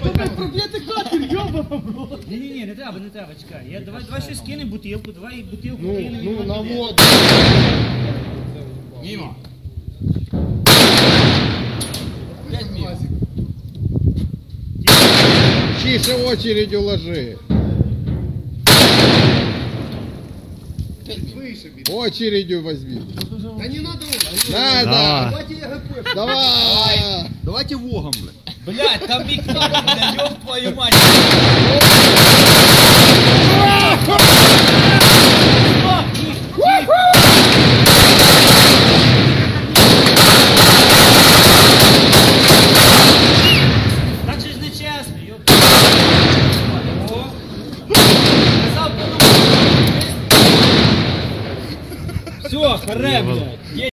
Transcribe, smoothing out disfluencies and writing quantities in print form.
Проб'єте катер, йоба! Ні, не треба, чекай. Давай щось кинемо, бутилку, давай бутилку кинемо. Ну, на воду. Мимо. 5 минут. Тише очередь уложи. Очередью возьми. Да не надо. Надо. Давайте я ГП. Давай. Давайте вогом, блядь. Блядь, там вікно, блядь, ёб твою мать.